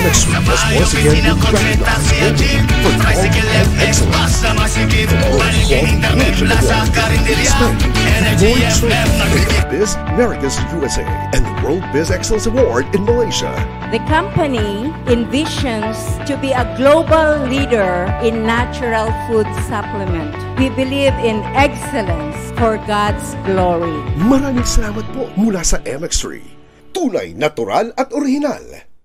MX3 has once again been recognized globally for quality and excellence. The World Quality Leadership Award in Spain, Lloyd Trophy in Biz Americas USA, and the World Biz Excellence Award in Malaysia. The company envisions to be a global leader in natural food supplement. We believe in excellence for God's glory. Maraming salamat po mula sa MX3. Tunay, natural at orihinal.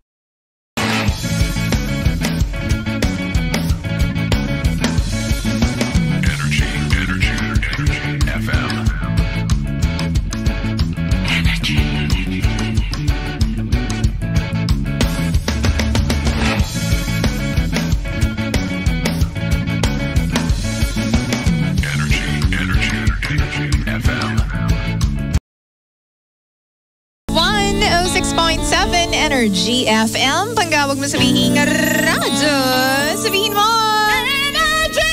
Energy FM, panggawag mo sabihin nga radyo. Sabihin mo, Energy!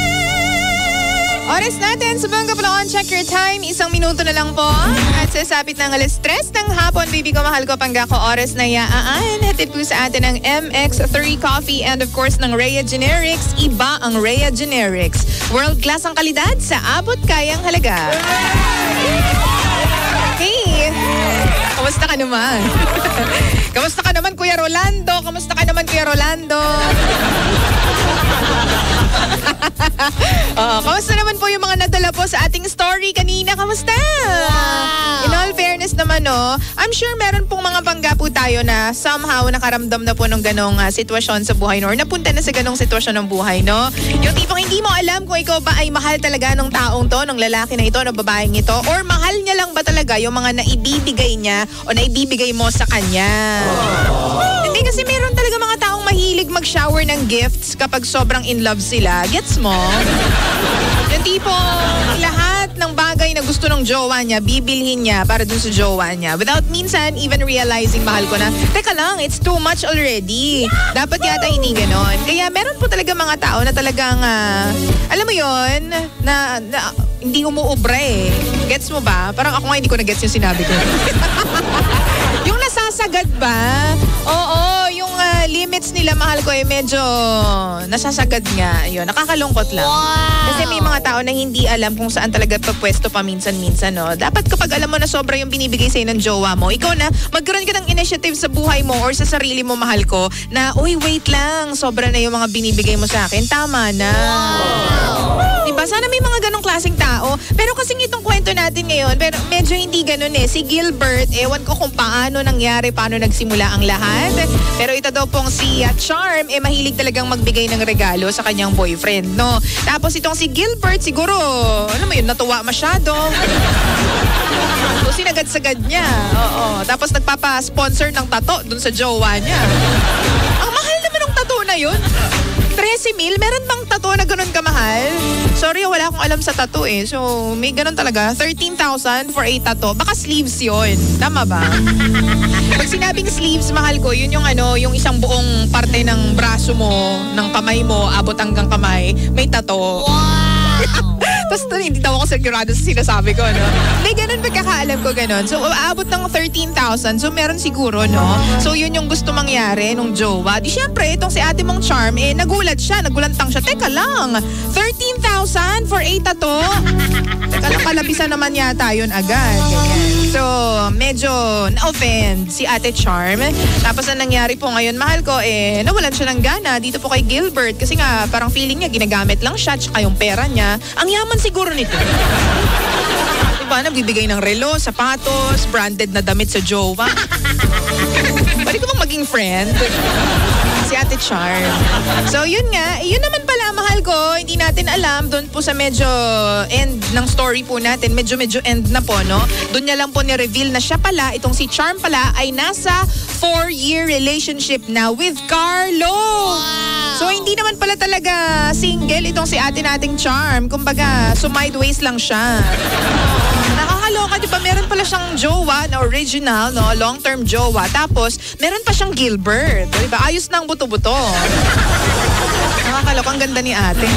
Oras natin sa Bangga Palawan, check your time. 1 minuto na lang po. At sasapit ng 3:00 ng hapon, baby ko, mahal ko, pangga ko, oras na yaan. Hatid po sa atin ng MX3 Coffee and of course ng Rhea Generics. Iba ang Rhea Generics. World class ang kalidad sa abot kayang halaga. Hey! Kamusta ka naman? Kamusta ka naman, Kuya Rolando? Kamusta ka naman, Kuya Rolando? Kamusta naman po yung mga nadala po sa ating story kanina? Kamusta? Wow. In all fairness naman, I'm sure meron pong mga bangga po tayo na somehow nakaramdam na po ng ganong sitwasyon sa buhay, or napunta na sa ganong sitwasyon ng buhay, no? Yung tipong hindi mo alam kung ikaw ba ay mahal talaga ng taong to, ng lalaki na ito, ng babaeng ito, or mahal niya lang ba talaga yung mga naibibigay niya o naibibigay mo sa kanya. Hindi, kasi meron talaga mga taong mahilig mag-shower ng gifts kapag sobrang in love sila. Gets mo? Yung tipo, lahat ng bagay na gusto ng jowa niya, bibilhin niya para dun sa jowa niya. Without minsan even realizing, mahal ko na, teka lang, it's too much already. Dapat yata hindi ganon. Kaya meron po talaga mga tao na talagang, alam mo yon na hindi umuubra eh. Gets mo ba? Parang ako nga hindi ko na-gets yung sinabi ko. Yung nasasagad ba? Oo, yung limits nila, mahal ko, medyo nasasagad nga. Yun, nakakalungkot lang. Wow. Kasi may mga tao na hindi alam kung saan talaga pagpwesto paminsan-minsan, no? Dapat kapag alam mo na sobra yung binibigay sa'yo ng jowa mo, ikaw na, magkaroon ka ng initiative sa buhay mo or sa sarili mo, mahal ko, na, uy, wait lang, sobra na yung mga binibigay mo sa akin. Tama na. Wow. Diba? Sana may mga ganong klaseng tao. Pero kasing itong kwento natin ngayon, pero medyo hindi ganon eh. Si Gilbert, ewan ko kung paano nangyari, paano nagsimula ang lahat. Pero ito daw pong si Charm, mahilig talagang magbigay ng regalo sa kanyang boyfriend, no? Tapos itong si Gilbert, siguro, ano mo yun, natuwa masyado. So, sinagad-sagad niya. Oo. Tapos nagpapa-sponsor ng tattoo dun sa jowa niya. Ang mahal naman ng tattoo na yun. 13,000? Meron bang tattoo na ganun kamahal? Sorry, wala akong alam sa tattoo eh. So, may ganun talaga. 13,000 for a tattoo. Baka sleeves yun. Tama ba? Pag sinabing sleeves, mahal ko, yun yung yung isang buong parte ng braso mo, ng kamay mo, abot hanggang kamay, may tattoo. Wow! Tapos hindi daw ako sigurado sa sinasabi ko, no? May ganun pagkakaalam ko, ganun. So, abot ng 13,000. So, meron siguro, no? So, yun yung gusto mangyari nung jowa. Di syempre, itong si ate mong Charm, nagulat siya, nagulantang siya. Teka lang, 13,000 for a tattoo? Teka lang, kalabisan naman yata yun agad. Ganyan. So, medyo na-offend si ate Charm. Tapos, ang nangyari po ngayon, mahal ko, nawalan siya ng gana dito po kay Gilbert. Kasi nga, parang feeling niya, ginagamit lang siya, tsaka yung pera niya. Ang yaman siguro nito. Diba, nagbibigay ng relo, sapatos, branded na damit sa jowa. Pwede ko bang maging friend? Si Ate Charm. So, yun nga. Yun naman pala, mahal ko. Hindi natin alam. Doon po sa medyo end ng story po natin. Medyo end na po, no? Doon niya lang po ni-reveal na siya pala, itong si Charm pala, ay nasa 4-year relationship na with Carlo. Wow. So, hindi naman pala talaga single itong si ate nating Charm. Kumbaga, sumideways lang siya. Nakakaloka, di ba? Meron pala siyang jowa na original, no? Long-term jowa. Tapos, meron pa siyang Gilbert. Di ba? Ayos na ang buto-buto. Nakakaloka, ang ganda ni ate.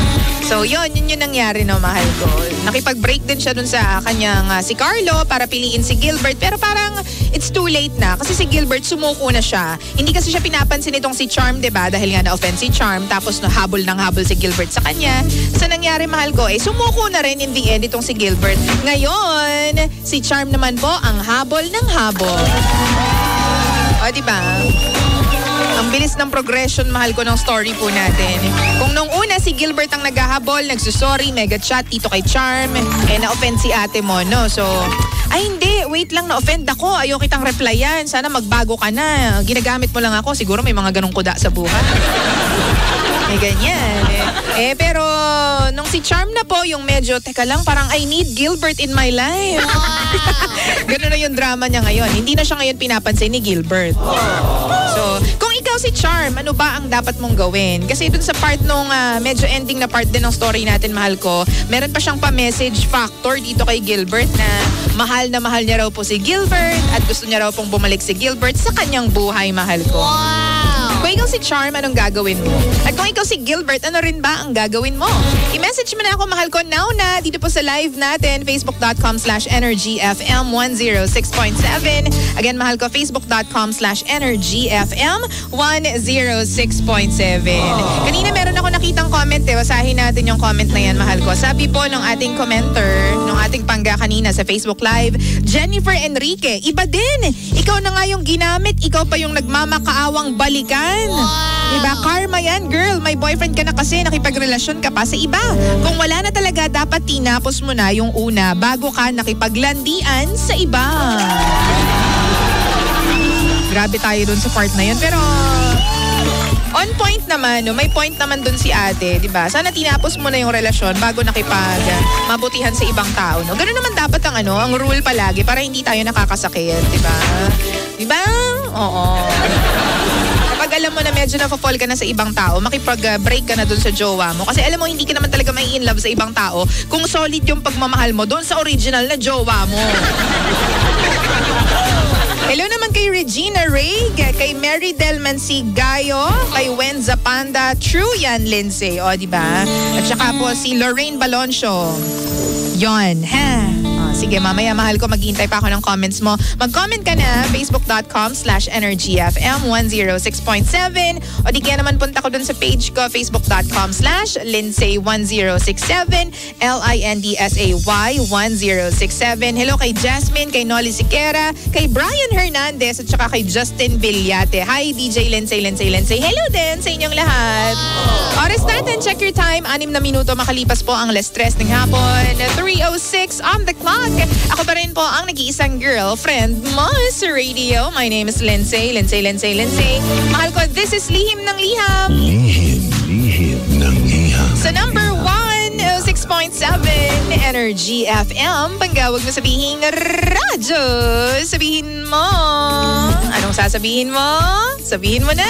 So yun yung nangyari, no, mahal ko. Nakipag-break din siya dun sa kanyang si Carlo para piliin si Gilbert. Pero parang it's too late na. Kasi si Gilbert sumuko na siya. Hindi kasi siya pinapansin itong si Charm, diba? Dahil nga na-offend si Charm. Tapos habol ng habol si Gilbert sa kanya. So nangyari, mahal ko, sumuko na rin in the end itong si Gilbert. Ngayon, si Charm naman po ang habol ng habol. O, diba? Ang bilis ng progression, mahal ko, ng story po natin. Kung nung una si Gilbert ang naghahabol, nagsusorry, mega chat dito kay Charm, na-offend si ate mo, no? So, ay hindi, wait lang, na-offend ako. Ayaw kitang replyan. Sana magbago ka na. Ginagamit mo lang ako. Siguro may mga ganong kuda sa buhay. May ganyan. Pero nung si Charm na po, yung medyo, teka lang, parang I need Gilbert in my life. Ganun na yung drama niya ngayon. Hindi na siya ngayon pinapansin ni Gilbert. So, kung ikaw si Charm, ano ba ang dapat mong gawin? Kasi dun sa part nung medyo ending na part din ng story natin, mahal ko, meron pa siyang pa-message factor dito kay Gilbert na mahal niya raw po si Gilbert at gusto niya raw pong bumalik si Gilbert sa kanyang buhay, mahal ko. Wow! Kung ikaw si Charm, anong gagawin mo? At kung ikaw si Gilbert, ano rin ba ang gagawin mo? I-message mo na ako, mahal ko, now na dito po sa live natin, facebook.com/energyfm 106.7. Again, mahal ko, facebook.com/energyfm 106.7. Kanina meron ako nakitang comment, basahin natin yung comment na yan, mahal ko. Sabi po nung ating commenter, nung ating pangga kanina sa Facebook Live, Jennifer Enrique, iba din. Ikaw na nga yung ginamit, ikaw pa yung nagmamakaawang balikan. Wow. Diba? Karma yan, girl. May boyfriend ka na kasi, nakipagrelasyon ka pa sa iba. Kung wala na talaga, dapat tinapos mo na yung una bago ka nakipaglandian sa iba. Grabe tayo dun sa part na yun. Pero on point naman, no? May point naman dun si ate, di ba? Sana tinapos mo na yung relasyon bago mabutihan sa ibang tao, no? Ganun naman dapat ang rule palagi para hindi tayo nakakasakit, di ba? Di ba? Oo. Kapag alam mo na medyo na-fall ka na sa ibang tao, makipag-break ka na dun sa jowa mo. Kasi alam mo, hindi ka naman talaga may in love sa ibang tao kung solid yung pagmamahal mo dun sa original na jowa mo. Hello naman kay Regina Ray, kay Mary Del Mansigayo, kay Wenza Panda, True yan, Lindsay. O, diba? At saka po si Lorraine Baloncio. Yon, ha? Sige, mamaya, mahal ko, maghihintay pa ako ng comments mo. Mag-comment ka na, facebook.com/energyfm 106.7. O di kaya naman punta ko dun sa page ko, facebook.com/Lindsay1067, LINDSAY 1067. Hello kay Jasmine, kay Nolly Siquera, kay Brian Hernandez, at saka kay Justin Villate. Hi, DJ Lindsay. Hello din sa inyong lahat. Oras natin, check your time. 6 na minuto makalipas po ang alas 3 ng hapon. 3:06 on the clock. Ako pa rin po ang nag-iisang girlfriend mo sa radio. My name is Lindsay. Mahal ko, this is Lihim ng Liham. Lihim ng Liham. Sa number 106.7 Energy FM. Panggawag mo sabihin radyo. Sabihin mo. Anong sasabihin mo? Sabihin mo na.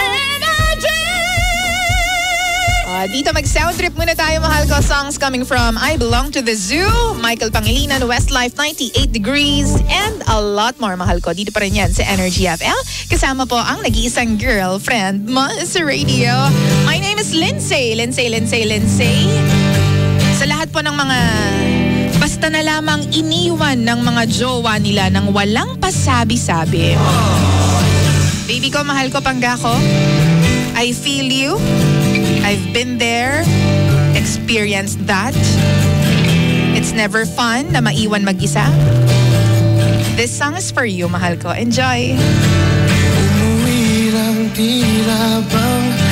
Dito mag-sound trip muna tayo, mahal ko. Songs coming from I Belong to the Zoo, Michael Pangilinan, Westlife, 98 Degrees, and a lot more, mahal ko. Dito pa rin yan sa Energy FM. Kasama po ang nag-iisang girlfriend mo sa radio. My name is Lindsay. Sa lahat po ng mga basta na lamang iniwan ng mga jowa nila nang walang pasabi-sabi. Baby ko, mahal ko, pangga ko. I feel you. I've been there, experienced that. It's never fun na maiwan mag-isa. This song is for you, mahal ko. Enjoy! Umuwi lang tila bang